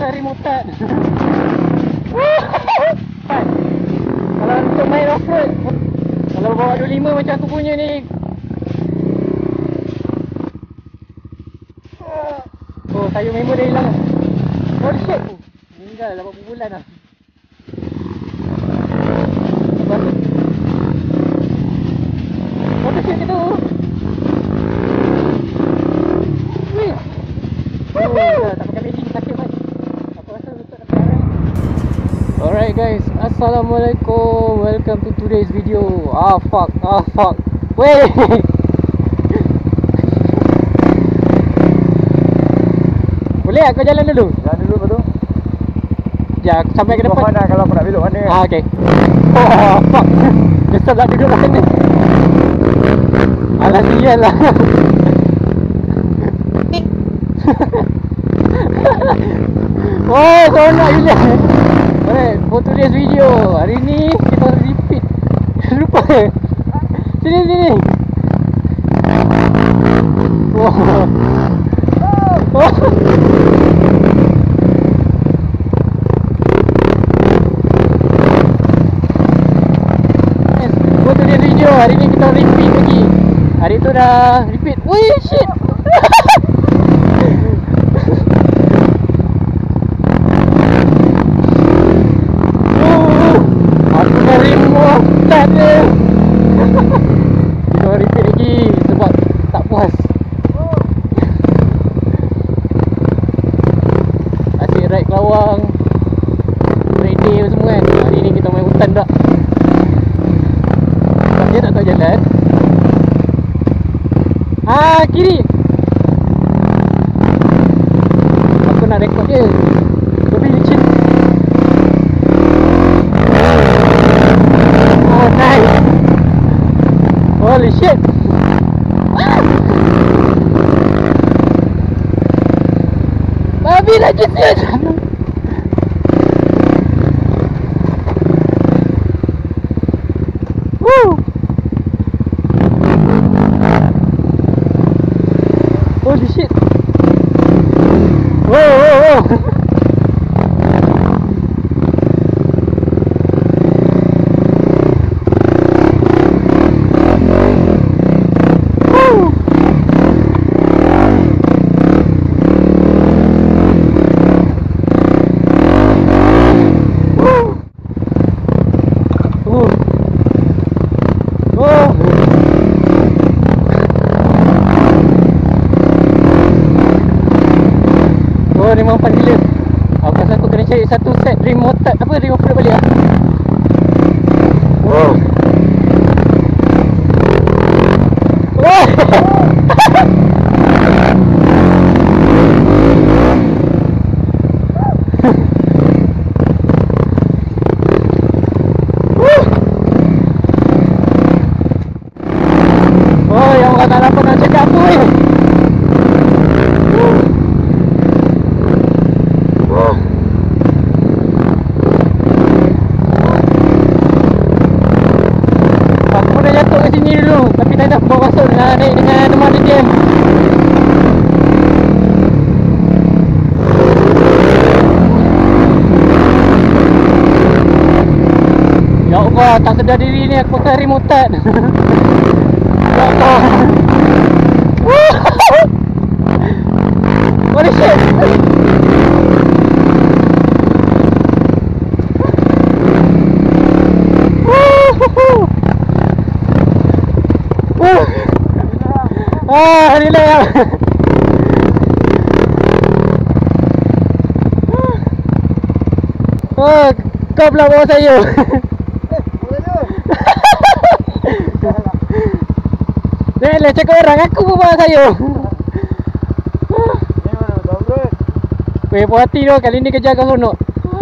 pakai remote. Kalau untuk main off-road, kalau bawa 25 macam aku punya ni. Oh, sayur member dah hilang. Oh shit. Meninggal dah berapa bulan dah. Apa tu? Apa shit itu? Wih. Tak pakai bedding sakit kan? Aku rasa lutut tak pakai. Alright guys, Assalamualaikum. Welcome to today's video. Fuck. Weh. Boleh aku jalan dulu? Jalan dulu lepas tu. Ya, aku sampai ke depan. Mana kalau aku nak belok mana? Okey. Oh, fuck. Besar nak duduk kat sini. Alah sial lah. Oh, seronok gila. Alright, for today's video. Hari ni kita repeat. Lupa. Sini. Wow. Oh. For today's video, hari ni kita repeat lagi. Hari tu dah repeat. Wih, shit. Aku dah remove start dia. Kita repeat lagi sebab tak puas. Asyik ride Kelawang, Friday semua kan. Hari ni kita main hutan tak. Sebab dia tak tahu jalan. Kiri. Aku nak rekod dia. Lebih licin. Oh nice. Holy shit. Babi lagi shit. Woo. Holy shit. Whoa. Oh, memang fun gila. Aku rasa aku kena cari satu set remote off-road balik lah. Oh. Oh, yang orang tak dapat nak cakap apa ni. Sini dulu, tapi tak ada bawa masuk dengan naik dengan rumah DTM. Ya Allah, tak sedar diri ni aku pakai remote. Ya Allah. Holy shit. Relax. Oh, kau pula bawa saya. Janganlah cakap orang, aku pun bawa saya. Weh, puas hati tu, kali ni kerja kau seronok.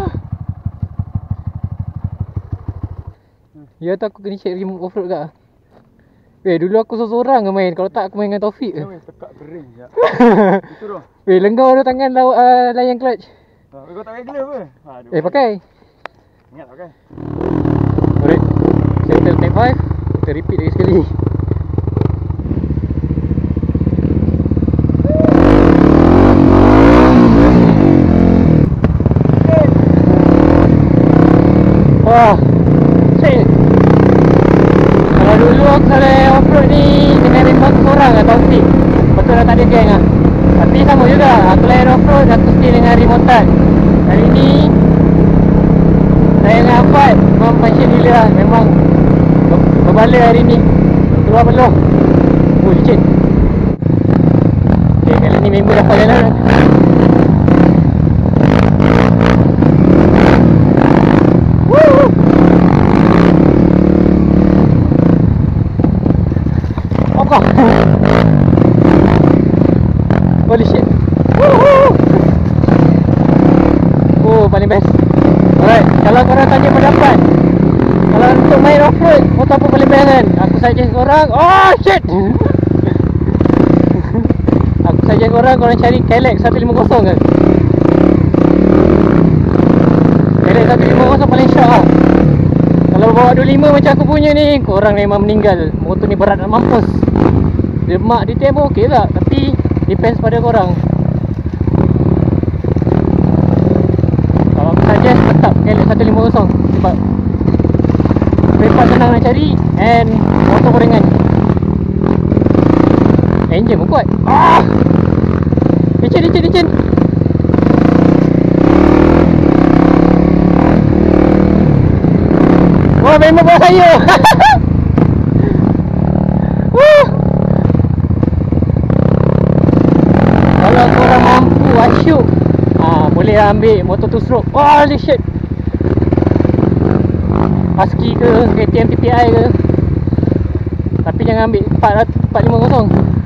Ya tu aku kena check remote off-road kat. Dulu aku seorang ke main. Kalau tak aku main dengan Taufik. Tekak kering je. Itu tu. Lenggau tu tangan layan clutch. Kau tak pakai glove ke? Pakai. Ingat pakai. Alright. Settle take 5. Kita repeat lagi sekali. Wah, straight. Kalau dulu aku selalu off-road ni dengan remote seorang lah Taufik. Betul dah tak ada geng lah. Tapi sama juga, aku lain off-road aku mesti dengan remote-an. Kali ni saya dengan Afad memang passion gila lah. Memang berbala hari ni. Keluar peluh. Oh, licin. Okay, kali ni member dapat jalan. Holy shit. Oh, paling best. Alright, kalau korang tanya pendapat, kalau untuk main off-road, motor apa paling best kan? Aku suggest korang, oh shit. Aku suggest korang cari Kailak 150 kan. Kailak 150 paling syok lah. Kalau bawa 25 macam aku punya ni, korang memang meninggal. Motor ni berat nak mampus. Lemak di tempo okey tak, tapi depends pada korang. Kalau aku suggest tetap Kailak 150 sebab spare senang nak cari and motor pun ringan. Engine pun kuat. Licin. Wah, memang bawa saya. Kalau korang mampu asyuk, boleh ambil motor two stroke. Holy shit. Husky ke, KTM TPI ke. Tapi jangan ambil 450.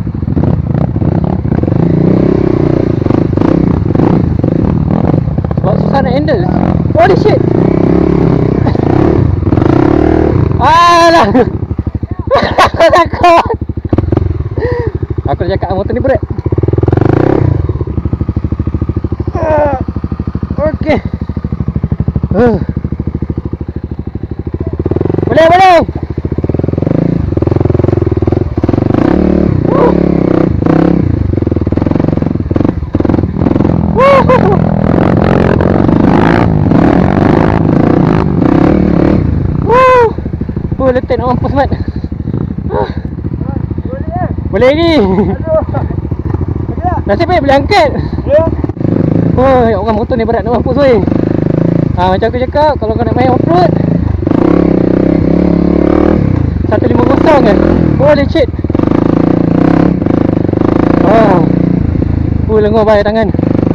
Sebab susah nak handle. Holy shit. Alah. Aku takut. Aku dah cakap motor ni berat. Okay. Boleh. Letak nak mampus mat. Boleh ni. Nasib baik boleh angkat. Oh, orang motor ni berat nak mampus weh. Macam aku cakap, kalau kau nak main off-road 150 kan. Holy shit. Lengur bahaya tangan.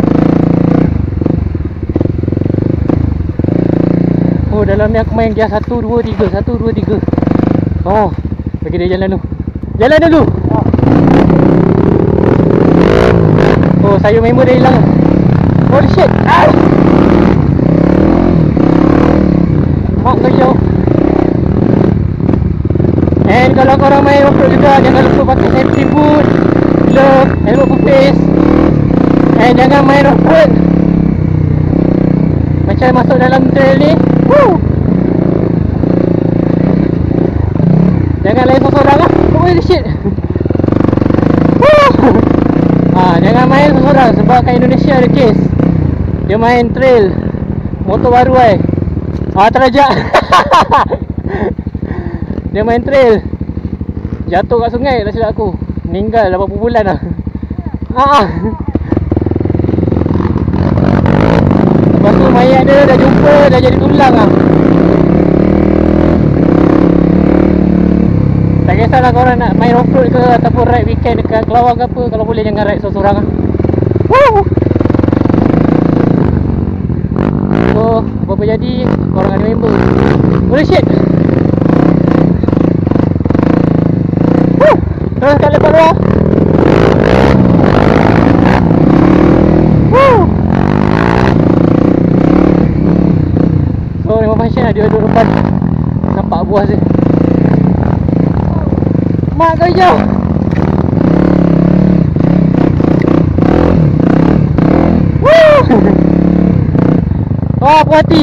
Dalam ni aku main gear 1, 2, 3. Bagi dia jalan dulu. Sayur member dah hilang. Holy shit. Mak kau jauh. And kalau korang main off-road juga, jangan lupa pakai safety boot, glove, helmet for face. And jangan main off-road macam masuk dalam trail ni. Jangan lain seorang lah. Holy shit. Jangan main seorang sebab kat Indonesia ada case. Dia main trail, motor baru terajak. Dia main trail, jatuh kat sungai dah silap aku. Meninggal dah berapa bulan dah. Lepas tu mayat dia dah jumpa, dah jadi tulang lah. Tak kisahlah korang nak main off-road ke ataupun ride weekend dekat Kelawar ke apa, kalau boleh jangan ride seorang-seorang lah. So, apa-apa jadi, korang ada member. Holy shit. Terus kat lepas bawah. So, memang passion lah dia duduk depan. Nampak buah dia. Mak kau hijau. Wah, puas hati.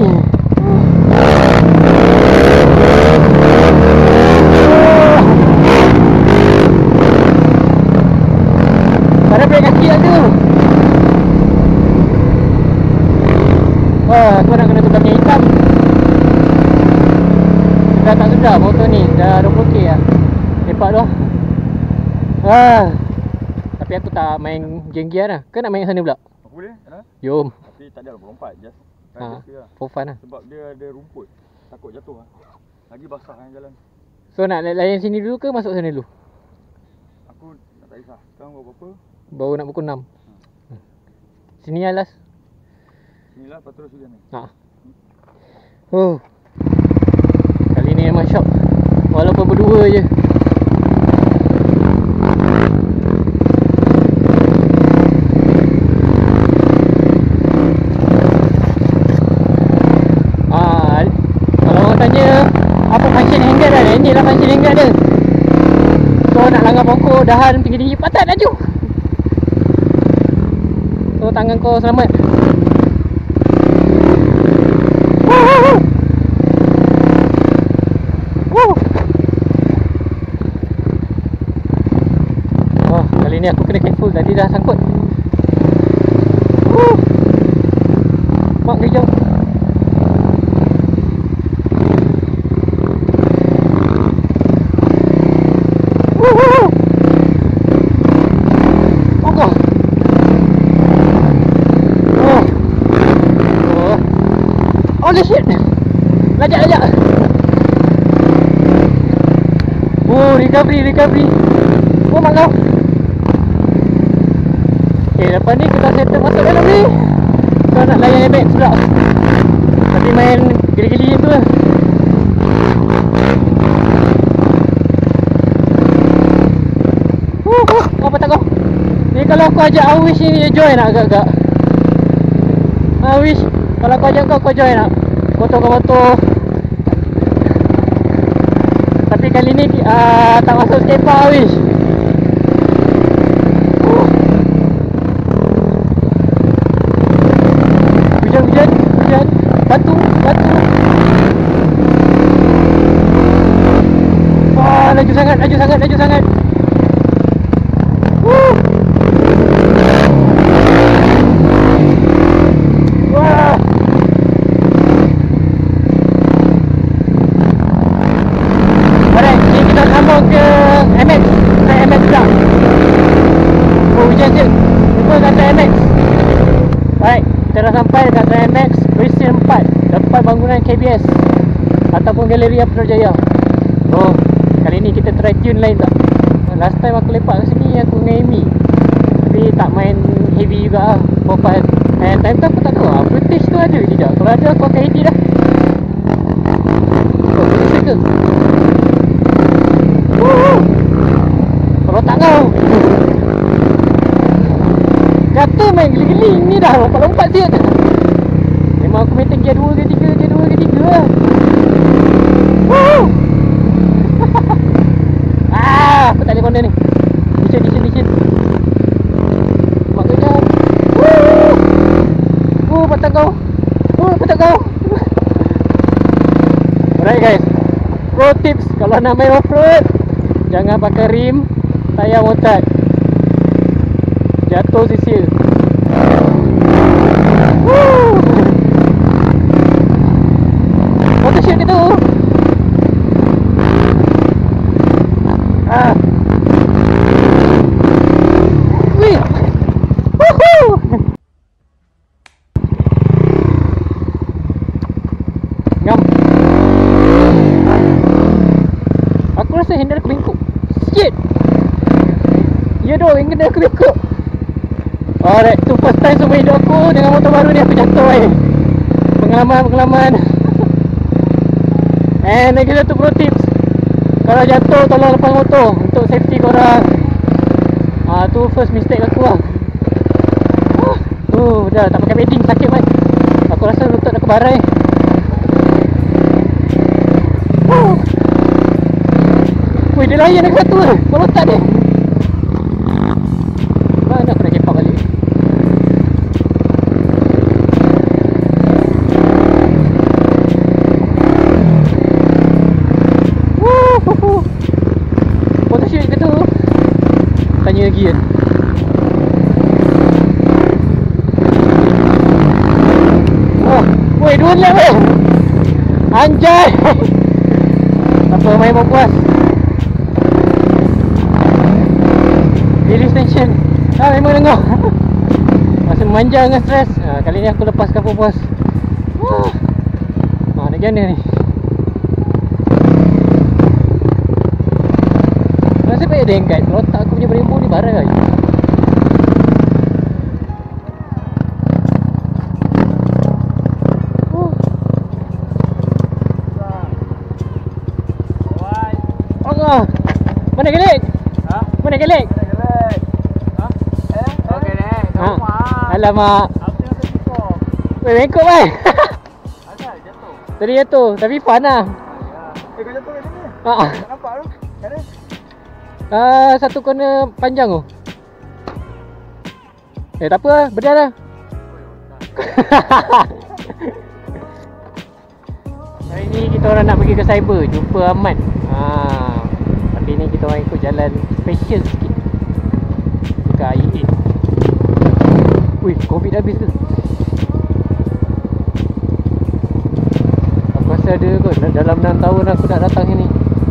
Pada brek kaki tak tu. Wah, aku nak kena tukar minyak hitam. dah tak sedar motor ni. Dah 20k lah. Lepak tu lah. Tapi aku tak main game-game lah. Kau nak main kat sana pula? Aku boleh, kenapa? Jom. Tapi tak ada 24, just lah. For fun lah. Sebab dia ada rumput. Takut jatuh lah. Lagi basah kan jalan. So nak layan sini dulu ke masuk sana dulu? Aku tak kisah. Sekarang buat apa? Baru nak pukul 6. Sini lah last. Inilah lepas terus hujan ni. Kali ni memang syok. Walaupun berdua je. Kalau orang tanya apa function hanger dia, ini lah function hanger dia. So nak langgar pokok, dahan tinggi-tinggi, patah laju. So tangan kau selamat. Kali ni aku kena careful, tadi dah sangkut. Mak hijau. Holy shit. Lajak. Recovery. Mak kau. Lepas ni kita settle masuk dalam ni. So nak layan MX pula. Tapi main geli-geli tu lah. Apa tak kau? Ni kalau aku ajak Awish ni dia join nak agak-agak. Awish, kalau aku ajak kau join nak? Motor. Tapi kali ni tak masuk skatepark Awish. Hujan. Batu. Wah, laju sangat. Wah. Alright, jadi kita sambung ke MX. Naik MX pula. Hujan je. Lupa kata MX. Baik, kita dah sampai dekat MX versi 4 depan bangunan KBS ataupun Galeri Putrajaya. Kali ni kita try tune lain tak? Last time aku lepak kat sini aku dengan Amy, tapi tak main heavy juga lah, for fun. And time tu aku tak tahu footage tu ada ke tidak. Kalau ada aku akan edit dah. Bisa ke? Kalau tak kau kata main geli-geli ni dah lompat-lompat siap. Memang aku maintain gear 2 ke 3 lah. Aku tak boleh corner ni. Listen. Mak kejap. Patah kau. Alright guys, pro tips kalau nak main off-road, jangan pakai rim tayar motat. Jatuh sia-sia. Motor shoot gitu. Wih. Ngam. Aku rasa handle aku bengkok sikit. Ya doh, yang kena aku bengkok. Alright, tu first time semua hidup aku dengan motor baru ni aku jatuh Pengalaman. And lagi satu pro tips, kalau jatuh tolong lepas motor untuk safety korang. Tu first mistake aku lah. Dah tak pakai padding, sakit man. Aku rasa lutut dah kebarai. Wih, dia layan lagi satu lah. Kalau tak dia mana aku nak cepak balik. Photoshoot ke tu? Tanya lagi kan. Woi, 2 lap weh. Anjay. Apa main mau puas. Release tension. Memang dengar. Masa manja dengan stres. Kali ni aku lepaskan puas. Nak gana ni. Nasib baik ada yang guide. Kalau tak aku punya Brembo ni barang lagi. Allah. Mana gelik? Ha? Mana gelik? Gelek. Ha? Okey deh. Alamak. Aku tengok TikTok. Weh, bengkok weh. Asal jatuh. Tadi jatuh. Tapi fun lah. Kau jatuh kat sini. Tak Tak nampak tu. Ada. satu corner panjang tu. Tak apa lah. Berjalan. Hari ni kita orang nak pergi ke cyber. Jumpa Ahmad. Tapi ni kita orang ikut jalan special sikit dekat IE8. Wih, COVID dah habis ke? Aku rasa ada kot. Dalam 6 tahun aku nak datang sini.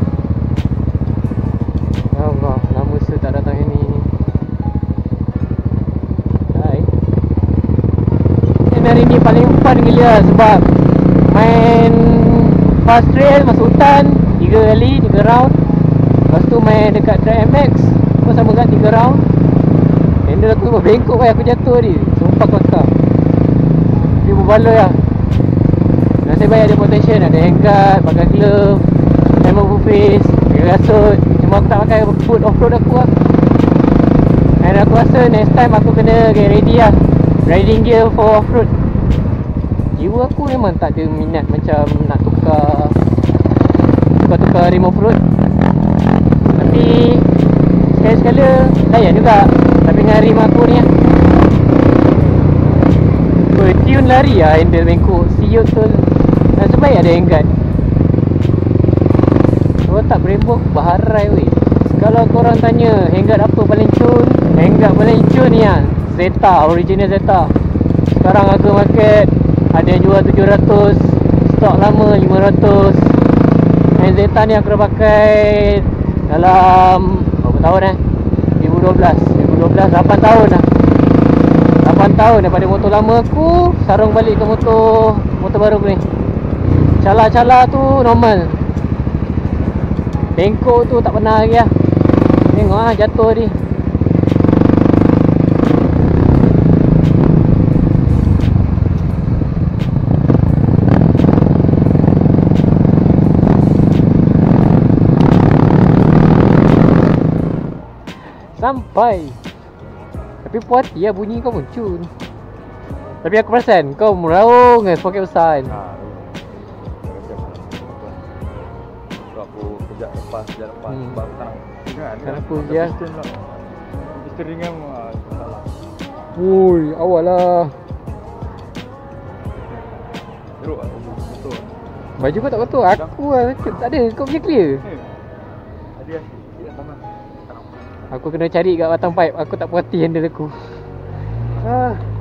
Ya Allah, lama saya tak datang sini. Hai. Dan hari ni paling fun gila sebab main fast trail masuk hutan 3 kali, 3 round. Lepas tu main dekat track MX pun sama kan 3 round. Handle aku memang bengkok aku jatuh tadi. Sumpah kelakar. Dia berbaloi lah. Nasib baik ada protection. Ada handguard, pakai glove, helmet full face, pakai kasut. Cuma aku tak pakai boot off-road aku lah. Dan aku rasa next time aku kena get ready lah. Riding gear for off-road. Jiwa aku memang tak ada minat macam nak tukar rim off-road. Tapi sekali-sekala layan juga. Tapi dengan rim aku ni lah. Tune lari lah handle bengkok. Siut betul. Dan sebaik ada handguard. Kalau tak Brembo baharai weh. Kalau korang tanya handguard apa paling cun, handguard paling cun ni lah Zeta, original Zeta. Sekarang harga market ada yang jual 700, stok lama 500. And Zeta ni aku dah pakai dalam berapa tahun 2012, 8 tahun dah. 8 tahun daripada motor lama aku sarung balik ke motor baru aku ni. Cala-cala tu normal. Bengkok tu tak pernah lagi lah. Tengok lah jatuh tadi. Sampai. Tapi puas hati lah bunyi kau muncul. Tapi aku perasan kau meraung dengan poket besar kan. Aku kejap lepas sebab aku tak nak. Kan aku je. Piston ringan salah. Woi, awal lah. Teruk lah betul. Baju kau tak betul. Aku lah tak ada. Kau punya clear. Tadi dia tangan. Aku kena cari kat batang pipe. Aku tak puas hati handle aku.